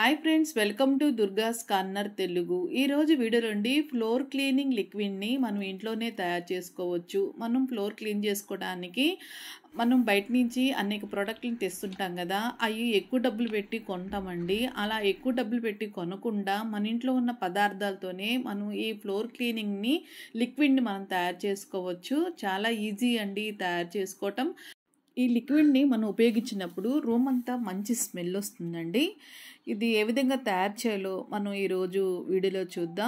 Hi friends, welcome to Durga's corner Telugu. ఈరోజు వీడియోలోండి floor cleaning లిక్విడ్ని మనం ఇంట్లోనే తయారు చేసుకోవచ్చు. మనం ఫ్లోర్ క్లీన్ చేసుకోవడానికి మనం బయట నుంచి అనేక ప్రోడక్ట్లను తెస్తుంటాం కదా, అవి ఎక్కువ డబ్బులు పెట్టి కొంటామండి. అలా ఎక్కువ డబ్బులు పెట్టి కొనకుండా మన ఇంట్లో ఉన్న పదార్థాలతోనే మనం ఈ ఫ్లోర్ క్లీనింగ్ని లిక్విడ్ని మనం తయారు చేసుకోవచ్చు. చాలా ఈజీ అండి తయారు చేసుకోవటం. ఈ లిక్విడ్ని మనం ఉపయోగించినప్పుడు రూమ్ అంతా మంచి స్మెల్ వస్తుందండి. ఇది ఏ విధంగా తయారు చేయాలో మనం ఈరోజు వీడియోలో చూద్దాం.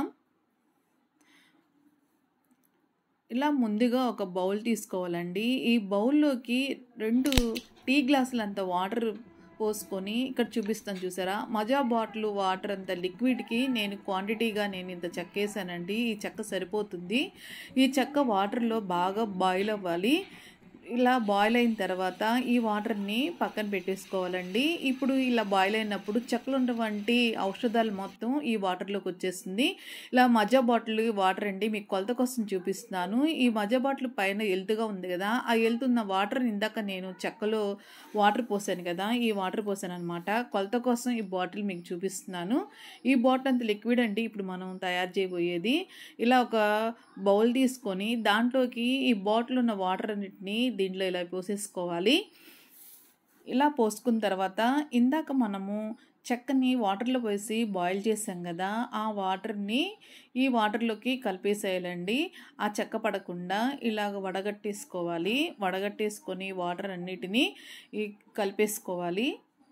ఇలా ముందుగా ఒక బౌల్ తీసుకోవాలండి. ఈ బౌల్లోకి 2 టీ గ్లాసులంత వాటర్ పోసుకొని, ఇక్కడ చూపిస్తాను చూసారా, మజా బాటిల్ వాటర్ అంత లిక్విడ్కి నేను క్వాంటిటీగా ఇంత చెక్క వేసానండి. ఈ చెక్క సరిపోతుంది. ఈ చెక్క వాటర్లో బాగా బాయిల్ అవ్వాలి. ఇలా బాయిల్ అయిన తర్వాత ఈ వాటర్ని పక్కన పెట్టేసుకోవాలండి. ఇప్పుడు ఇలా బాయిల్ అయినప్పుడు చెక్కలు ఉన్నటువంటి ఔషధాలు మొత్తం ఈ వాటర్లోకి వచ్చేస్తుంది. ఇలా మజా బాటిల్ వాటర్ అండి, మీకు కొలత కోసం చూపిస్తున్నాను. ఈ మజా బాటిల్ పైన ఎలుతుగా ఉంది కదా, ఆ ఎలుతున్న వాటర్ ఇందాక నేను చెక్కలో వాటర్ పోసాను కదా, ఈ వాటర్ పోసాను అనమాట. కొలత కోసం ఈ బాటిల్ మీకు చూపిస్తున్నాను. ఈ బాటిల్ అంత లిక్విడ్ అండి ఇప్పుడు మనం తయారు చేయబోయేది. ఇలా ఒక బౌల్ తీసుకొని దాంట్లోకి ఈ బాటిల్ ఉన్న వాటర్ అన్నిటిని దీంట్లో ఇలా పోసేసుకోవాలి. ఇలా పోసుకున్న తర్వాత ఇందాక మనము చెక్కని వాటర్లో పోసి బాయిల్ చేసాం కదా, ఆ వాటర్ని ఈ వాటర్లోకి కలిపేసేయాలండి. ఆ చెక్క పడకుండా ఇలాగ వడగట్టేసుకోవాలి. వడగట్టేసుకొని వాటర్ అన్నిటినీ కలిపేసుకోవాలి.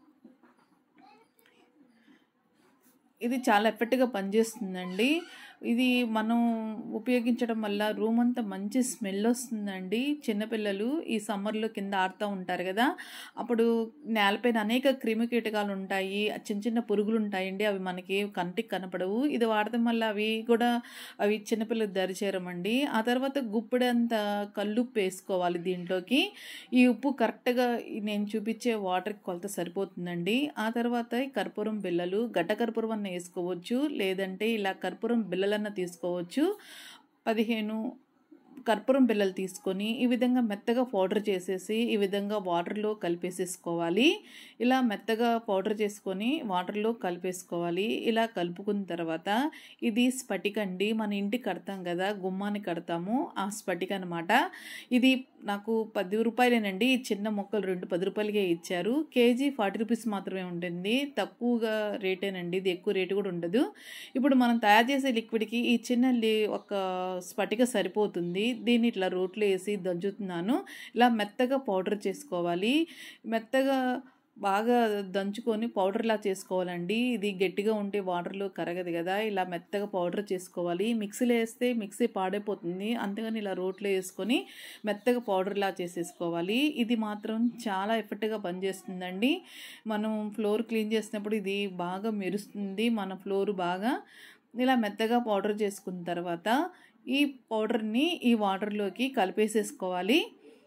ఇది చాలా ఎఫెక్ట్గా పనిచేస్తుందండి. ఇది మనం ఉపయోగించడం వల్ల రూమ్ అంతా మంచి స్మెల్ వస్తుందండి. చిన్నపిల్లలు ఈ సమ్మర్లో కింద ఆడుతూ ఉంటారు కదా, అప్పుడు నేలపైన అనేక క్రిమి కీటకాలు ఉంటాయి, చిన్న చిన్న పురుగులు ఉంటాయండి. అవి మనకి కంటికి కనపడవు. ఇది వాడటం వల్ల అవి చిన్నపిల్లలు దరిచేరమండి. ఆ తర్వాత గుప్పెడంత కల్లుప్పు వేసుకోవాలి దీంట్లోకి. ఈ ఉప్పు కరెక్ట్గా నేను చూపించే వాటర్కి కొలత సరిపోతుందండి. ఆ తర్వాత ఈ కర్పూరం బిళ్ళలు, గడ్డ కర్పూరం అన్న వేసుకోవచ్చు, లేదంటే ఇలా కర్పూరం బిళ్ళలన్న తీసుకోవచ్చు. 15 కర్పూరం బిళ్ళలు తీసుకొని ఈ విధంగా మెత్తగా పౌడర్ చేసేసి ఈ విధంగా వాటర్లో కలిపేసేసుకోవాలి. ఇలా మెత్తగా పౌడర్ చేసుకొని వాటర్లో కలిపేసుకోవాలి. ఇలా కలుపుకున్న తర్వాత ఇది స్ఫటిక అండి. మన ఇంటికి కడతాం కదా, గుమ్మానికి కడతాము, ఆ స్ఫటిక అనమాట. ఇది నాకు 10 రూపాయలేనండి. ఈ చిన్న మొక్కలు 2 10 రూపాయలకే ఇచ్చారు. కేజీ 40 రూపీస్ మాత్రమే ఉంటుంది. తక్కువగా రేటేనండి, ఇది ఎక్కువ రేటు కూడా ఉండదు. ఇప్పుడు మనం తయారు చేసే లిక్విడ్కి ఈ చిన్న ఒక స్ఫటిక సరిపోతుంది. దీన్ని ఇట్లా రోట్లో వేసి దంచుతున్నాను. ఇలా మెత్తగా పౌడర్ చేసుకోవాలి. మెత్తగా బాగా దంచుకొని పౌడర్లా చేసుకోవాలండి. ఇది గట్టిగా ఉంటే వాటర్లో కరగదు కదా, ఇలా మెత్తగా పౌడర్ చేసుకోవాలి. మిక్సీలో వేస్తే మిక్సీ పాడైపోతుంది, అంతేగాని ఇలా రోట్లో వేసుకొని మెత్తగా పౌడర్లా చేసేసుకోవాలి. ఇది మాత్రం చాలా ఎఫెక్ట్గా పనిచేస్తుందండి. మనం ఫ్లోర్ క్లీన్ చేసినప్పుడు ఇది బాగా మెరుస్తుంది మన ఫ్లోర్ బాగా. ఇలా మెత్తగా పౌడర్ చేసుకున్న తర్వాత ఈ పౌడర్ని ఈ వాటర్లోకి కలిపేసేసుకోవాలి.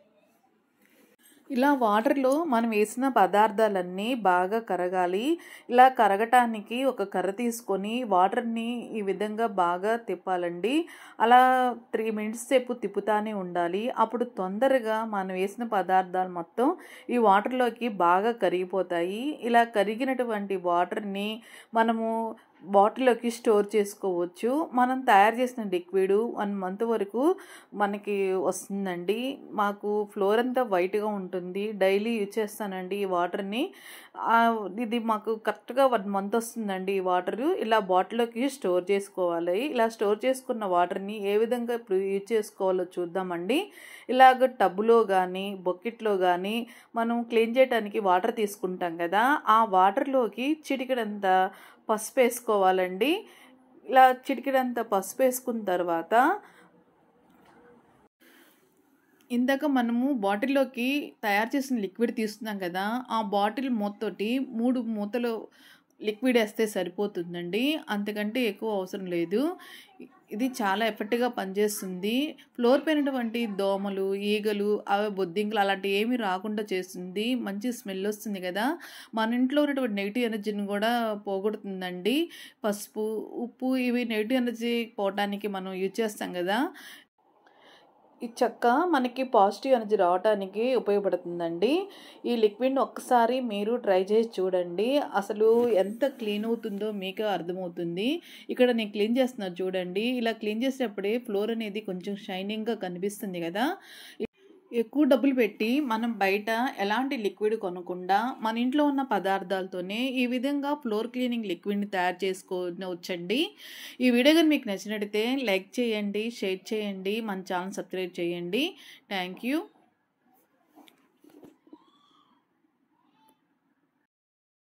ఇలా వాటర్లో మనం వేసిన పదార్థాలన్నీ బాగా కరగాలి. ఇలా కరగటానికి ఒక కర్ర తీసుకొని వాటర్ని ఈ విధంగా బాగా తిప్పాలండి. అలా 3 మినిట్స్ సేపు తిప్పుతానే ఉండాలి. అప్పుడు తొందరగా మనం వేసిన పదార్థాలు మొత్తం ఈ వాటర్లోకి బాగా కరిగిపోతాయి. ఇలా కరిగినటువంటి వాటర్ని మనము బాటిల్లోకి స్టోర్ చేసుకోవచ్చు. మనం తయారు చేసిన లిక్విడ్ 1 మంత్ వరకు మనకి వస్తుందండి. మాకు ఫ్లోర్ అంతా వైట్గా ఉంటుంది. డైలీ యూజ్ చేస్తానండి ఈ వాటర్ని. ఇది మాకు కరెక్ట్గా 1 మంత్ వస్తుందండి ఈ వాటరు. ఇలా బాటిల్లోకి స్టోర్ చేసుకోవాలి. ఇలా స్టోర్ చేసుకున్న వాటర్ని ఏ విధంగా ఇప్పుడు యూజ్ చేసుకోవాలో చూద్దామండి. ఇలాగ టబ్లో కానీ బకెట్లో కానీ మనం క్లీన్ చేయడానికి వాటర్ తీసుకుంటాం కదా, ఆ వాటర్లోకి చిటికెడంత పసుపు వేసుకోవాలండి. ఇలా చిటికెడంత పసుపు వేసుకున్న తర్వాత ఇందాక మనము బాటిల్లోకి తయారు చేసిన లిక్విడ్ తీస్తున్నాం కదా, ఆ బాటిల్ మూతతోటి 3 మూతలు లిక్విడ్ వేస్తే సరిపోతుందండి. అంతకంటే ఎక్కువ అవసరం లేదు. ఇది చాలా ఎఫెక్ట్గా పనిచేస్తుంది. ఫ్లోర్ పైనటువంటి దోమలు, ఈగలు, బొద్దింకలు అలాంటివి ఏమీ రాకుండా చేస్తుంది. మంచి స్మెల్ వస్తుంది కదా, మన ఇంట్లో ఉన్నటువంటి నెగిటివ్ ఎనర్జీని కూడా పోగొడుతుందండి. పసుపు, ఉప్పు ఇవి నెగిటివ్ ఎనర్జీ పోవడానికి మనం యూజ్ చేస్తాం కదా. ఈ చెక్క మనకి పాజిటివ్ ఎనర్జీ రావటానికి ఉపయోగపడుతుందండి. ఈ లిక్విడ్‌ని ఒక్కసారి మీరు ట్రై చేసి చూడండి. అసలు ఎంత క్లీన్ అవుతుందో మీకే అర్థమవుతుంది. ఇక్కడ నేను క్లీన్ చేస్తున్నాను చూడండి. ఇలా క్లీన్ చేసేటప్పుడే ఫ్లోర్ అనేది కొంచెం షైనింగ్‌గా కనిపిస్తుంది గదా! ఎక్కువ డబ్బులు పెట్టి మనం బయట ఎలాంటి లిక్విడ్ కొనకుండా మన ఇంట్లో ఉన్న పదార్థాలతోనే ఈ విధంగా ఫ్లోర్ క్లీనింగ్ లిక్విడ్‌ని తయారు చేసుకోవచ్చండి. ఈ వీడియో గాని మీకు నచ్చినట్టయితే లైక్ చేయండి, షేర్ చేయండి, మన ఛానల్ సబ్స్క్రైబ్ చేయండి. Thank you.